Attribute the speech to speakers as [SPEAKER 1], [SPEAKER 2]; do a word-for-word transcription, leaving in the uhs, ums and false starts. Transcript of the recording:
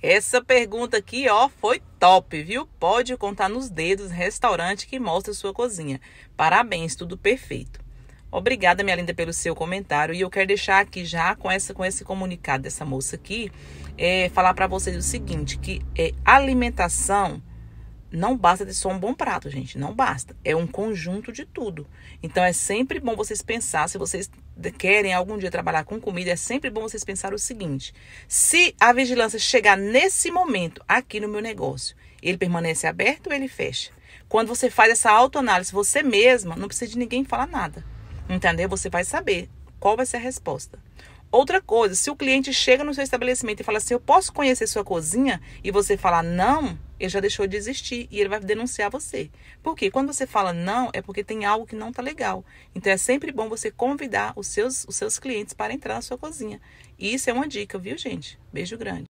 [SPEAKER 1] Essa pergunta aqui, ó, foi top, viu? Pode contar nos dedos, restaurante que mostra sua cozinha. Parabéns, tudo perfeito. Obrigada, minha linda, pelo seu comentário. E eu quero deixar aqui já com, essa, com esse comunicado dessa moça aqui, é, falar para vocês o seguinte, que é, alimentação não basta ter só um bom prato, gente. Não basta. É um conjunto de tudo. Então, é sempre bom vocês pensar, se vocês querem algum dia trabalhar com comida, é sempre bom vocês pensar o seguinte. Se a vigilância chegar nesse momento aqui no meu negócio, ele permanece aberto ou ele fecha? Quando você faz essa autoanálise, você mesma, não precisa de ninguém falar nada. Entendeu? Você vai saber qual vai ser a resposta. Outra coisa, se o cliente chega no seu estabelecimento e fala assim, eu posso conhecer sua cozinha? E você falar não, ele já deixou de existir e ele vai denunciar você. Por quê? Quando você fala não, é porque tem algo que não tá legal. Então é sempre bom você convidar os seus, os seus clientes para entrar na sua cozinha. E isso é uma dica, viu, gente? Beijo grande.